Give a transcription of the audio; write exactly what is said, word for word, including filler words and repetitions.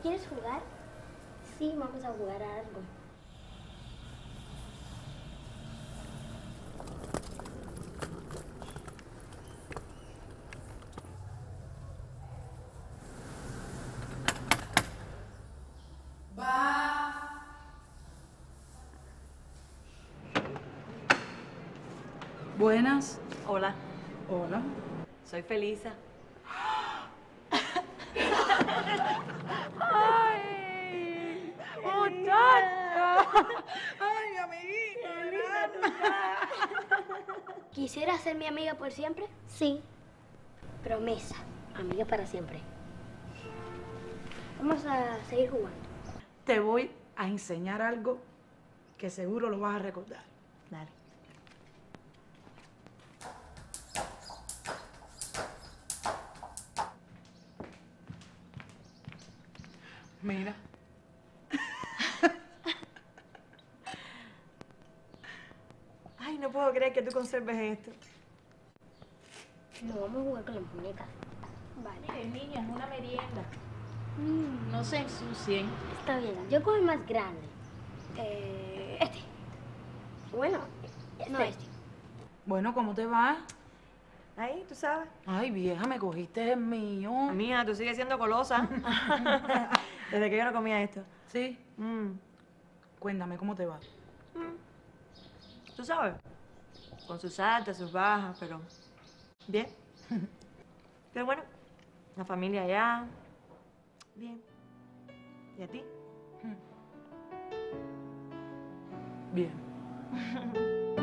¿Quieres jugar? Sí, vamos a jugar a algo. Buenas. Hola, Hola. soy Felisa. ¡Ay! ¡Muchacha! ¡Ay, mi amiguita! ¿Quisiera ser mi amiga por siempre? Sí. Promesa. Amiga para siempre. Vamos a seguir jugando. Te voy a enseñar algo que seguro lo vas a recordar. Dale. Mira. Ay, no puedo creer que tú conserves esto. No, vamos a jugar con las muñecas. Vale. Miren, niñas, una merienda. Mm, No se ensucien. está bien. Yo cojo el más grande. Eh, este. Bueno, no este. Bueno, ¿cómo te va? Ahí, tú sabes. Ay, vieja, me cogiste el mío. Mía, tú sigues siendo colosa. Desde que yo no comía esto. ¿Sí? Mm, Cuéntame, ¿cómo te va? Tú sabes. Con sus altas, sus bajas, pero bien. Pero bueno, la familia allá. Bien. ¿Y a ti? Bien.